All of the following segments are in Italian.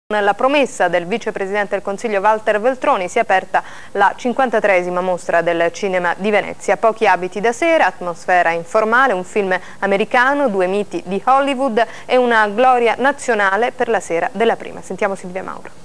La promessa del vicepresidente del Consiglio Walter Veltroni si è aperta la 53esima mostra del cinema di Venezia. Pochi abiti da sera, atmosfera informale, un film americano, due miti di Hollywood e una gloria nazionale per la sera della prima. Sentiamo Silvia Mauro.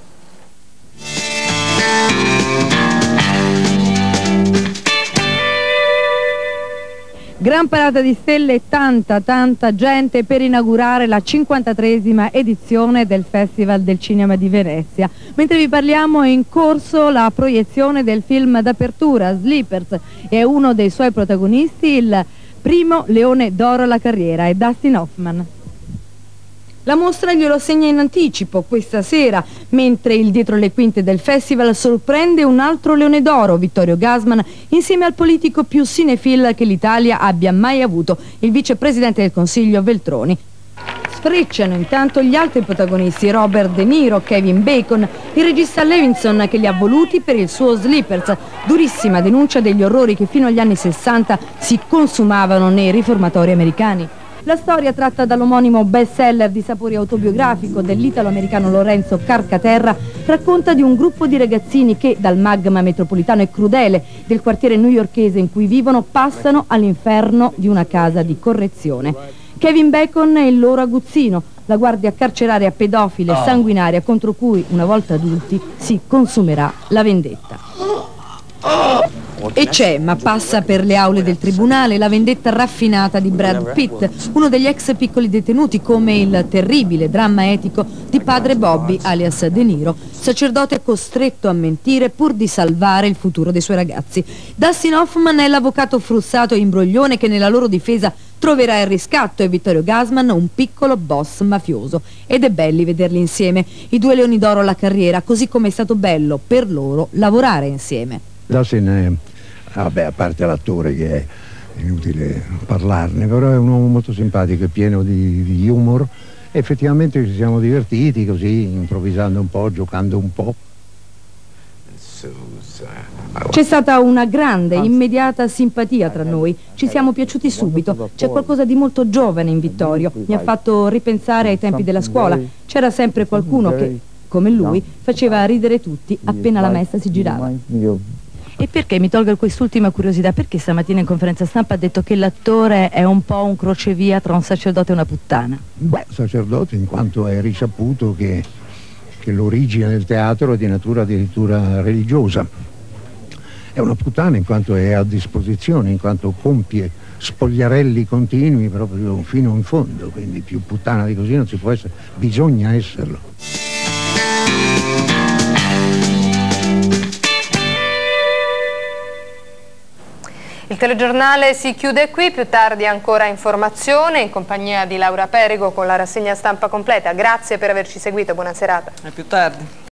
Gran parata di stelle e tanta gente per inaugurare la 53esima edizione del Festival del Cinema di Venezia. Mentre vi parliamo è in corso la proiezione del film d'apertura, Sleepers, e uno dei suoi protagonisti, il primo Leone d'Oro alla carriera, è Dustin Hoffman. La mostra glielo segna in anticipo questa sera, mentre il dietro le quinte del festival sorprende un altro Leone d'Oro, Vittorio Gassman, insieme al politico più cinefil che l'Italia abbia mai avuto, il vicepresidente del Consiglio Veltroni. Sfrecciano intanto gli altri protagonisti, Robert De Niro, Kevin Bacon, il regista Levinson che li ha voluti per il suo Sleepers, durissima denuncia degli orrori che fino agli anni 60 si consumavano nei riformatori americani. La storia, tratta dall'omonimo bestseller di sapore autobiografico dell'italo-americano Lorenzo Carcaterra, racconta di un gruppo di ragazzini che, dal magma metropolitano e crudele del quartiere newyorkese in cui vivono, passano all'inferno di una casa di correzione. Kevin Bacon è il loro aguzzino, la guardia carceraria pedofila e sanguinaria contro cui, una volta adulti, si consumerà la vendetta. E c'è, ma passa per le aule del tribunale, la vendetta raffinata di Brad Pitt, uno degli ex piccoli detenuti, come il terribile dramma etico di padre Bobby, alias De Niro, sacerdote costretto a mentire pur di salvare il futuro dei suoi ragazzi. Dustin Hoffman è l'avvocato frussato e imbroglione che nella loro difesa troverà il riscatto, e Vittorio Gassman un piccolo boss mafioso. Ed è belli vederli insieme, i due Leoni d'Oro alla carriera, così come è stato bello per loro lavorare insieme. Dustin vabbè, a parte l'attore che è inutile parlarne, però è un uomo molto simpatico e pieno di humor. Effettivamente ci siamo divertiti così, improvvisando un po', giocando un po'. C'è stata una grande, immediata simpatia tra noi, ci siamo piaciuti subito. C'è qualcosa di molto giovane in Vittorio, mi ha fatto ripensare ai tempi della scuola. C'era sempre qualcuno che, come lui, faceva ridere tutti appena la maestra si girava. E perché, mi tolgo quest'ultima curiosità, perché stamattina in conferenza stampa ha detto che l'attore è un po' un crocevia tra un sacerdote e una puttana? Beh, sacerdote in quanto è risaputo che l'origine del teatro è di natura addirittura religiosa. È una puttana in quanto è a disposizione, in quanto compie spogliarelli continui proprio fino in fondo, quindi più puttana di così non si può essere, bisogna esserlo. Il telegiornale si chiude qui, più tardi ancora informazione in compagnia di Laura Perego con la rassegna stampa completa. Grazie per averci seguito, buona serata. A più tardi.